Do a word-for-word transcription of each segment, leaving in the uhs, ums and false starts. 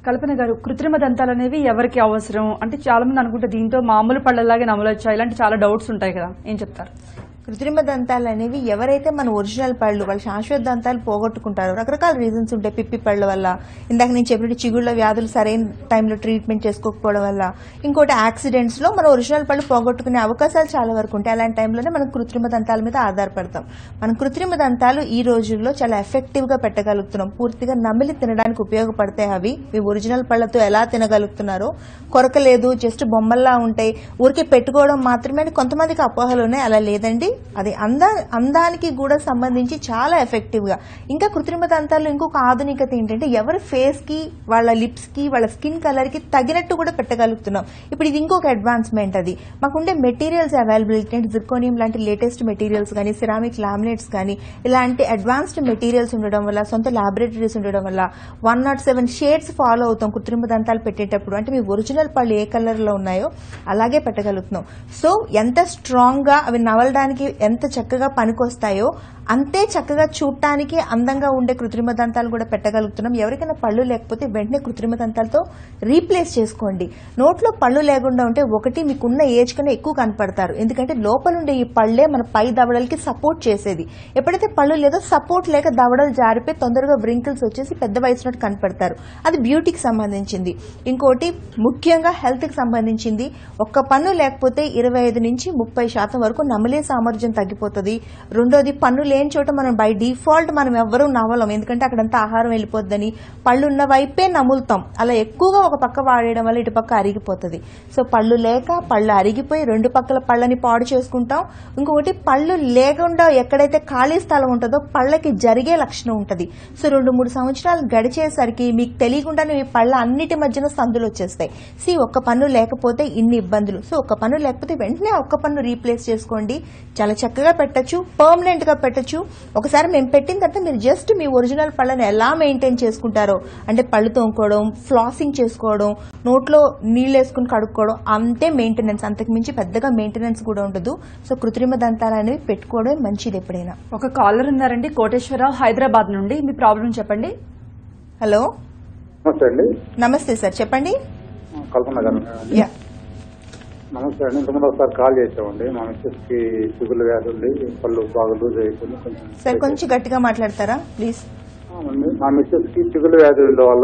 కల్పన గారు, కృత్రిమ దంతాలు అనేవి ఎవరికి అవసరం అంటే చాలా మంది అనుకుంటే దీంతో మామూలు పళ్ళలాగే నమలొచ్చా, ఇలాంటి చాలా డౌట్స్ ఉంటాయి కదా, ఏం చెప్తారు? కృత్రిమ దంతాలు అనేవి ఎవరైతే మన ఒరిజినల్ పళ్ళు వాళ్ళ శాశ్వత దంతాలు పోగొట్టుకుంటారో, రకరకాల రీజన్స్ ఉంటాయి. పిప్పి పళ్ళ వల్ల, ఇందాక నేను చెప్పినట్టు చిగుళ్ళ వ్యాధులు సరైన టైంలో ట్రీట్మెంట్ చేసుకోకపోవడం వల్ల, ఇంకోటి యాక్సిడెంట్స్లో మన ఒరిజినల్ పళ్ళు పోగొట్టుకునే అవకాశాలు చాలా వరకు ఉంటాయి. అలాంటి టైంలోనే మనం కృత్రిమ దంతాల మీద ఆధారపడతాం. మనం కృత్రిమ దంతాలు ఈ రోజుల్లో చాలా ఎఫెక్టివ్గా పెట్టగలుగుతున్నాం. పూర్తిగా నమిలి తినడానికి ఉపయోగపడతాయి. అవి మీ ఒరిజినల్ పళ్ళతో ఎలా తినగలుగుతున్నారో, కొరకలేదు, జస్ట్ బొమ్మల్లా ఉంటాయి, ఊరికే పెట్టుకోవడం మాత్రమే అని కొంతమందికి అపోహలు ఉన్నాయి. అలా లేదండి, అది అందా అందానికి కూడా సంబంధించి చాలా ఎఫెక్టివ్ గా. ఇంకా కృత్రిమ దంతాల్లో ఇంకొక ఆధునికత ఏంటంటే ఎవరి ఫేస్ కి, వాళ్ళ లిప్స్ కి, వాళ్ళ స్కిన్ కలర్ కి తగినట్టు కూడా పెట్టగలుగుతున్నాం. ఇప్పుడు ఇది ఇంకొక అడ్వాన్స్మెంట్. అది మాకుండే మెటీరియల్స్ అవైలబిలిటీ అంటే జిర్కోనియం లాంటి లేటెస్ట్ మెటీరియల్స్ కానీ, సిరామిక్ లామినేట్స్ కానీ, ఇలాంటి అడ్వాన్స్డ్ మెటీరియల్స్ ఉండడం వల్ల, సొంత ల్యాబొరేటరీస్ ఉండడం వల్ల one not seven shades follow అవుతాం కృత్రిమ దంతాలు పెట్టేటప్పుడు. అంటే మీ ఒరిజినల్ పళ్ళు ఏ కలర్ లో ఉన్నాయో అలాగే పెట్టగలుగుతున్నాం. సో ఎంత స్ట్రాంగ్ గా అవి నవలడానికి ఎంత చక్కగా పనికొస్తాయో అంతే చక్కగా చూడటానికి అందంగా ఉండే కృత్రిమ దంతాలు కూడా పెట్టగలుగుతున్నాం. ఎవరికైనా పళ్ళు లేకపోతే వెంటనే కృత్రిమ దంతాలతో రీప్లేస్ చేసుకోండి. నోట్లో పళ్ళు లేకుండా ఉంటే ఒకటి మీకున్న ఏజ్ కన్నా ఎక్కువ కనపడతారు. ఎందుకంటే లోపల ఉండే ఈ పళ్ళే మన పై దవడలకి సపోర్ట్ చేసేది. ఎప్పుడైతే పళ్ళు లేదో సపోర్ట్ లేక దవడలు జారిపోయి తొందరగా వ్రింకిల్స్ వచ్చేసి పెద్ద వయసునట్టు కనపడతారు. అది బ్యూటీకి సంబంధించింది. ఇంకోటి ముఖ్యంగా హెల్త్ కి సంబంధించింది. ఒక్క పన్ను లేకపోతే ఇరవై ఐదు నుంచి ముప్పై శాతం వరకు నమిలే సామర్థ్యం తగ్గిపోతుంది. రెండోది, పన్ను లేని చోట మనం బై డిఫాల్ట్ మనం ఎవ్వరూ నవ్వలం, ఎందుకంటే అక్కడంతా ఆహారం వెళ్ళిపోద్దని. పళ్ళు ఉన్న వైపే నములుతాం. అలా ఎక్కువగా ఒక పక్క వాడేయడం వల్ల ఇటు పక్క అరిగిపోతుంది. సో పళ్ళు లేక పళ్ళు అరిగిపోయి రెండు పక్కల పళ్ళని పాడు చేసుకుంటాం. ఇంకొకటి, పళ్ళు లేకుండా ఎక్కడైతే ఖాళీ స్థలం ఉంటుందో పళ్ళకి జరిగే లక్షణం ఉంటుంది. సో రెండు మూడు సంవత్సరాలు గడిచేసరికి మీకు తెలియకుండానే మీ పళ్ళ అన్నిటి మధ్యన సందులు వచ్చేస్తాయి. సి ఒక్క పన్ను లేకపోతే ఇన్ని ఇబ్బందులు. సో ఒక్క పన్ను లేకపోతే వెంటనే ఒక్క పన్ను రీప్లేస్ చేసుకోండి. చాలా చక్కగా పెట్టచ్చు, పర్మనెంట్ గా పెట్టచ్చు. ఒకసారి మేము పెట్టిన తర్వాత మీరు జస్ట్ మీ ఒరిజినల్ పళ్ళని ఎలా మెయింటైన్ చేసుకుంటారో, అంటే పళ్ళు తోముకోవడం, ఫ్లాసింగ్ చేసుకోవడం, నోట్లో నీళ్ళు వేసుకుని కడుక్కోవడం, అంతే మెయింటెనెన్స్. అంతకు మించి పెద్దగా మెయింటెనెన్స్ కూడా ఉండదు. సో కృత్రిమ దంతాలు అనేవి పెట్టుకోవడం మంచిది ఎప్పుడైనా. ఒక కాలర్ ఉన్నారండి, కోటేశ్వరరావు, హైదరాబాద్ నుండి. మీ ప్రాబ్లం చెప్పండి. హలో, నమస్తే అండి. నమస్తే సార్, చెప్పండి. కల్పన గారు. యా, నమస్తే అండి. ఇంతకుముందు ఒకసారి కాల్ చేసామండి. మా మిస్సెస్ కి చిగుళ్ళు వ్యాధి ఉంది, పళ్ళు బాగా లూజ్ అయిపోయింది. కొంచెం సార్ కొంచెం గట్టిగా మాట్లాడతారా ప్లీజ్? మా మిస్సెస్ కి చిగుళ్ళు వ్యాధి ఉండడం వల్ల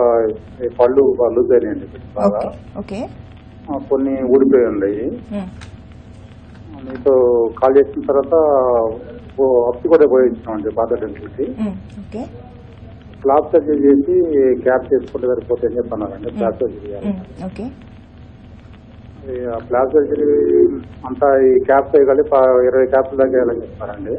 ఈ పళ్ళు బాగా లూజ్ అయినాయండి. బాగా ఓకే, కొన్ని ఊడిపోయి ఉన్నాయి. మీతో కాల్ చేసిన తర్వాత అప్పు కూడా పోయించామండి పాత డెంటల్కి. ఓకే, క్లాప్ సర్జరీ చేసి క్యాప్ చేసుకుంటే సరిపోతే అని చెప్పన్నారండి. క్లాప్ సర్జరీ చేయాలి. ఓకే, ప్లాస్ సర్జరీ అంతా ఈ క్యాప్స్ కలిపి ఇరవై క్యాప్స్ దాకా వేయాలని చెప్తున్నారండి.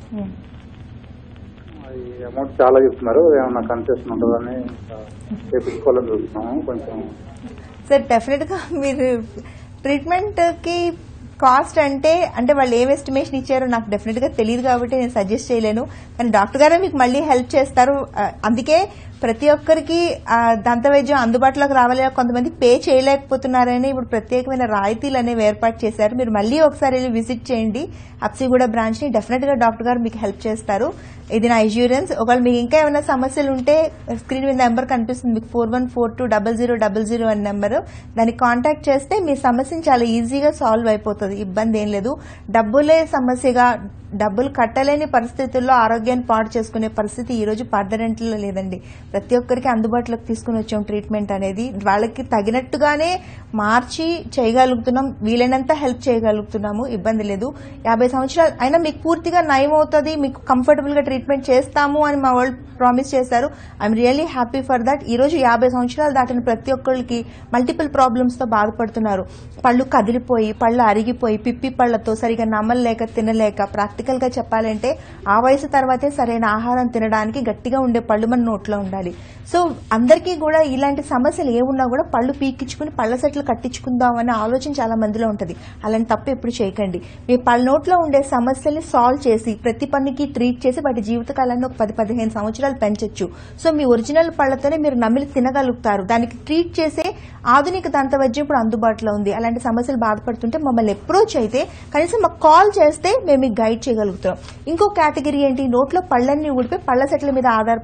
ఈ అమౌంట్ చాలా చెప్తున్నారు. ఏమన్నా కన్సెషన్ ఉంటుందని చేపించుకోవాలని చూస్తున్నాము. కొంచెం సార్ డెఫినెట్ గా మీరు ట్రీట్మెంట్ కి కాస్ట్ అంటే అంటే వాళ్ళు ఏం ఎస్టిమేషన్ ఇచ్చారో నాకు డెఫినెట్ గా తెలియదు కాబట్టి నేను సజెస్ట్ చేయలేను. కానీ డాక్టర్ గారే మీకు మళ్ళీ హెల్ప్ చేస్తారు. అందుకే ప్రతి ఒక్కరికి దంత వైద్యం అందుబాటులోకి రావాలి. కొంతమంది పే చేయలేకపోతున్నారని ఇప్పుడు ప్రత్యేకమైన రాయితీలు అనేవి ఏర్పాటు చేశారు. మీరు మళ్ళీ ఒకసారి వెళ్ళి విజిట్ చేయండి అప్సిగూడ బ్రాంచ్ ని. డెఫినెట్ గా డాక్టర్ గారు మీకు హెల్ప్ చేస్తారు. ఇది నా ఇన్సూరెన్స్. ఒకవేళ మీకు ఇంకా ఏమైనా సమస్యలు ఉంటే స్క్రీన్ మీద నెంబర్ కనిపిస్తుంది మీకు, four one four two double zero double zero అనే నెంబర్. దాన్ని కాంటాక్ట్ చేస్తే మీ సమస్యను చాలా ఈజీగా సాల్వ్ అయిపోతుంది. ఇబ్బంది ఏం లేదు. డబ్బులే సమస్యగా, డబ్బులు కట్టలేని పరిస్థితుల్లో ఆరోగ్యాన్ని పాడు చేసుకునే పరిస్థితి ఈ రోజు పర్దరెంట్లో లేదండి. ప్రతి ఒక్కరికి అందుబాటులోకి తీసుకుని వచ్చాం ట్రీట్మెంట్ అనేది. వాళ్ళకి తగినట్టుగానే మార్చి చేయగలుగుతున్నాం, వీలైనంత హెల్ప్ చేయగలుగుతున్నాము. ఇబ్బంది లేదు. యాభై సంవత్సరాలు అయినా మీకు పూర్తిగా నయం అవుతుంది, మీకు కంఫర్టబుల్ గా ట్రీట్మెంట్ చేస్తాము అని మా వాళ్ళు ప్రామిస్ చేశారు. I'm really happy for that. ఈ రోజు యాభై సంవత్సరాలు దాటిన ప్రతి ఒక్కరికి మల్టిపుల్ ప్రాబ్లమ్స్ తో బాధపడుతున్నారు. పళ్ళు కదిలిపోయి, పళ్ళు అరిగిపోయి, పిప్పి పళ్లతో సరిగా నమ్మలేక తినలేక, ప్రాక్టికల్ గా చెప్పాలంటే ఆ వయసు తర్వాతే సరైన ఆహారం తినడానికి గట్టిగా ఉండే పళ్ళు మన నోట్లో ఉండాలి. సో అందరికీ కూడా ఇలాంటి సమస్యలు ఏమున్నా కూడా పళ్ళు పీకించుకుని పళ్ళ సెట్లు కట్టించుకుందాం అనే ఆలోచన చాలా మందిలో ఉంటుంది. అలాంటి తప్పు ఎప్పుడు చేయకండి. మీ పళ్ళ నోట్లో ఉండే సమస్యల్ని సాల్వ్ చేసి ప్రతి పనికి ట్రీట్ చేసి వాటి జీవితకాలాన్ని ఒక పది పదిహేను సంవత్సరాలు పెంచొచ్చు. సో మీ ఒరిజినల్ పళ్లతోనే మీరు నమిలి తినగలుగుతారు. దానికి ట్రీట్ చేసే ఆధునిక దంత వైద్యం ఇప్పుడు అందుబాటులో ఉంది. అలాంటి సమస్యలు బాధపడుతుంటే మమ్మల్ని అప్రోచ్ అయితే కనీసం మాకు కాల్ చేస్తే మేము మీకు గైడ్ చేయగలుగుతాం. ఇంకో కేటగిరీ ఏంటి, నోట్లో పళ్ళన్నీ ఊడిపోయి పళ్ళ సెట్ల మీద ఆధారపడి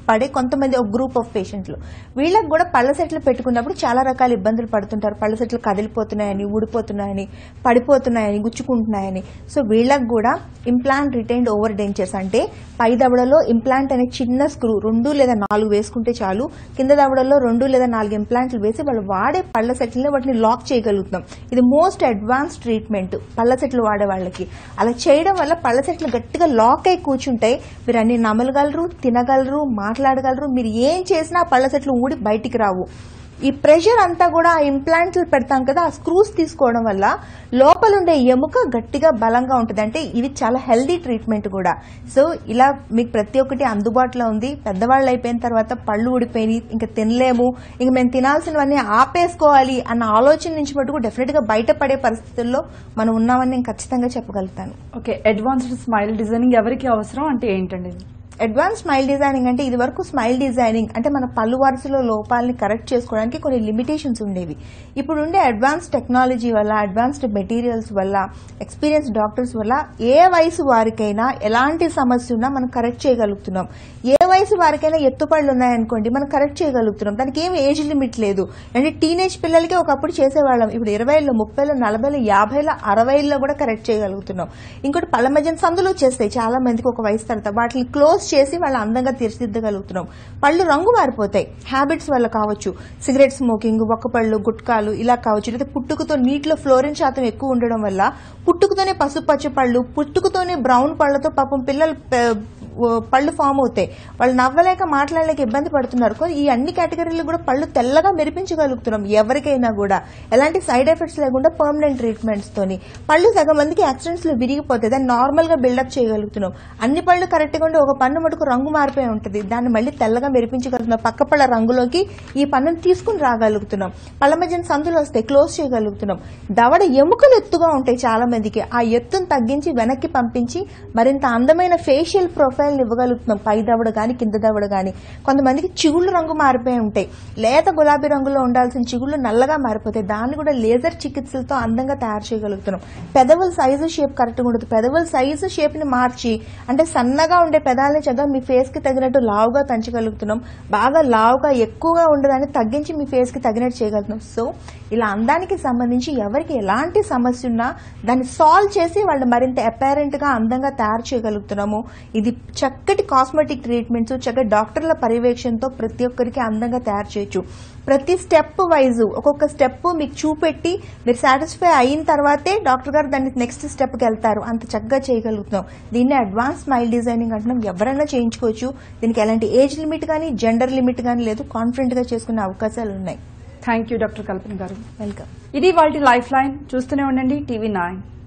పడే కొంతమంది ఒక గ్రూప్ ఆఫ్ పేషెంట్లు. వీళ్ళకి కూడా పళ్ళ సెట్లు పెట్టుకున్నప్పుడు చాలా రకాల ఇబ్బందులు పడుతుంటారు. పళ్ళ సెట్లు కదిలిపోతున్నాయని, ఊడిపోతున్నాయని, పడిపోతున్నాయని, గుచ్చుకుంటున్నాయని. సో వీళ్ళకి కూడా ఇంప్లాంట్ రిటైన్డ్ ఓవర్ డెంచర్స్ అంటే పై దవడలో ఇంప్లాంట్ అనే చిన్న స్క్రూ రెండు లేదా నాలుగు వేసుకుంటే చాలు, కింద దవడలో రెండు లేదా నాలుగు ఇంప్లాంట్లు వేసి వాళ్ళు వాడే పళ్ళ సెట్లని వాటిని లాక్ చేయగలుగుతాం. ఇది మోస్ట్ అడ్వాన్స్ ట్రీట్మెంట్ పళ్ళ సెట్లు వాడే వాళ్ళకి. అలా చేయడం వల్ల పళ్ళ సెట్లు గట్టిగా లాక్ అయి కూర్చుంటాయి. మీరు అన్ని నమలగలరు, తినగలరు, మాట్లాడగలరు. మీరు ఏం చేసినా పళ్ళ సెట్లు ఊడి బయటికి రావు. ఈ ప్రెషర్ అంతా కూడా ఆ ఇంప్లాంట్లు పెడతాం కదా, ఆ స్క్రూస్ తీసుకోవడం వల్ల లోపల ఉండే ఎముక గట్టిగా బలంగా ఉంటుంది. అంటే ఇది చాలా హెల్దీ ట్రీట్మెంట్ కూడా. సో ఇలా మీకు ప్రతి ఒక్కటి అందుబాటులో ఉంది. పెద్దవాళ్ళు అయిపోయిన తర్వాత పళ్ళు ఊడిపోయి ఇంకా తినలేము, ఇంక మేము తినాల్సినవన్నీ ఆపేసుకోవాలి అన్న ఆలోచన నుంచి మటుకు డెఫినెట్ గా బయటపడే పరిస్థితుల్లో మనం ఉన్నామని నేను ఖచ్చితంగా చెప్పగలుగుతాను. ఓకే, అడ్వాన్స్డ్ స్మైల్ డిజైనింగ్ ఎవరికి అవసరం అంటే ఏంటండి? అడ్వాన్స్ స్మైల్ డిజైనింగ్ అంటే ఇది వరకు స్మైల్ డిజైనింగ్ అంటే మన పళ్ళు వరుసలో లోపాలని కరెక్ట్ చేసుకోవడానికి కొన్ని లిమిటేషన్స్ ఉండేవి. ఇప్పుడు ఉండే అడ్వాన్స్ టెక్నాలజీ వల్ల, అడ్వాన్స్డ్ మెటీరియల్స్ వల్ల, ఎక్స్పీరియన్స్ డాక్టర్స్ వల్ల ఏ వయసు వారికైనా ఎలాంటి సమస్య ఉన్నా మనం కరెక్ట్ చేయగలుగుతున్నాం. ఏ వయసు వారికైనా ఎత్తుపళ్ళు ఉన్నాయనుకోండి మనం కరెక్ట్ చేయగలుగుతున్నాం. దానికి ఏం ఏజ్ లిమిట్ లేదు. అంటే టీనేజ్ పిల్లలకి ఒకప్పుడు చేసేవాళ్ళం, ఇప్పుడు ఇరవైలో, ముప్పైలో, నలభైలో, యాభైలో, అరవైలో కూడా కరెక్ట్ చేయగలుగుతున్నాం. ఇంకోటి పళ్ళ మధ్యన సందులు వచ్చేస్తాయి చాలా మందికి ఒక వయసు తర్వాత, వాటిని క్లోజ్ చేసి వాళ్ళు అందంగా తీర్చిదిద్దగలుగుతున్నాం. పళ్ళు రంగు మారిపోతాయి, హ్యాబిట్స్ వల్ల కావచ్చు, సిగరెట్ స్మోకింగ్, ఒక్క పళ్ళు, గుట్కాలు ఇలా కావచ్చు, లేదా పుట్టుకతో నీటిలో ఫ్లోరిన్ శాతం ఎక్కువ ఉండడం వల్ల పుట్టుకతోనే పసుపు పచ్చ పళ్ళు, పుట్టుకతోనే బ్రౌన్ పళ్ళతో పాపం పిల్లలు పళ్ళు ఫామ్ అవుతాయి. వాళ్ళు నవ్వలేక మాట్లాడలేక ఇబ్బంది పడుతున్నారు. ఈ అన్ని కేటగిరీలు కూడా పళ్ళు తెల్లగా మెరిపించగలుగుతున్నాం ఎవరికైనా కూడా, ఎలాంటి సైడ్ ఎఫెక్ట్స్ లేకుండా పర్మనెంట్ ట్రీట్మెంట్స్ తోని. పళ్ళు సగం మందికి యాక్సిడెంట్స్ లో విరిగిపోతాయి, దాన్ని నార్మల్ గా బిల్డప్ చేయగలుగుతున్నాం. అన్ని పళ్ళు కరెక్ట్ గా ఉండి ఒక పన్ను మటుకు రంగు మారిపోయి ఉంటుంది, దాన్ని మళ్ళీ తెల్లగా మెరిపించగలుగుతున్నాం. పక్క పళ్ళ రంగులోకి ఈ పన్నును తీసుకుని రాగలుగుతున్నాం. పళ్ళ మధ్యన సందులు వస్తాయి, క్లోజ్ చేయగలుగుతున్నాం. దవడ ఎముకలు ఎత్తుగా ఉంటాయి చాలా మందికి, ఆ ఎత్తును తగ్గించి వెనక్కి పంపించి మరింత అందమైన ఫేషియల్ ప్రొఫైల్ ఇవ్వగలుగుతున్నాం. పై దవడ గాని, కింద దవడ గాని. కొంతమందికి చిగుళ్ళు రంగు మారిపోయి ఉంటాయి, లేత గులాబీ రంగులో ఉండాల్సిన చిగుళ్ళు నల్లగా మారిపోతాయి, దాన్ని కూడా లేజర్ చికిత్సలతో అందంగా తయారు చేయగలుగుతున్నాం. పెదవుల సైజు షేప్ కరెక్ట్ గా ఉండదు, పెదవుల సైజు షేప్ ని మార్చి అంటే సన్నగా ఉండే పెదాలని చక్కగా మీ ఫేస్ కి తగినట్టు లావుగా పెంచగలుగుతున్నాం. బాగా లావుగా ఎక్కువగా ఉండదాన్ని తగ్గించి మీ ఫేస్ కి తగినట్టు చేయగలుగుతున్నాం. సో ఇలా అందానికి సంబంధించి ఎవరికి ఎలాంటి సమస్య ఉన్నా దాన్ని సాల్వ్ చేసి వాళ్ళు మరింత అపారెంట్ గా అందంగా తయారు చేయగలుగుతున్నాము. ఇది చక్కటి కాస్మెటిక్ ట్రీట్మెంట్స్, చక్కటి డాక్టర్ల పర్యవేక్షణతో ప్రతి ఒక్కరికి అందంగా తయారు చేయొచ్చు. ప్రతి స్టెప్ వైజ్ ఒక్కొక్క స్టెప్ మీకు చూపెట్టి మీరు సాటిస్ఫై అయిన తర్వాతే డాక్టర్ గారు దాన్ని నెక్స్ట్ స్టెప్కి వెళ్తారు. అంత చక్కగా చేయగలుగుతున్నాం. దీన్ని అడ్వాన్స్ స్మైల్ డిజైనింగ్ అంటున్నాం. ఎవరైనా చేయించుకోవచ్చు. దీనికి ఎలాంటి ఏజ్ లిమిట్ కానీ, జెండర్ లిమిట్ కానీ లేదు. కాన్ఫిడెంట్ గా చేసుకునే అవకాశాలు ఉన్నాయి. థ్యాంక్ యూ డాక్టర్ కల్పన గారు. వెల్కమ్. ఇది వాళ్ళ లైఫ్ లైన్. చూస్తూనే ఉండండి టీవీ నైన్.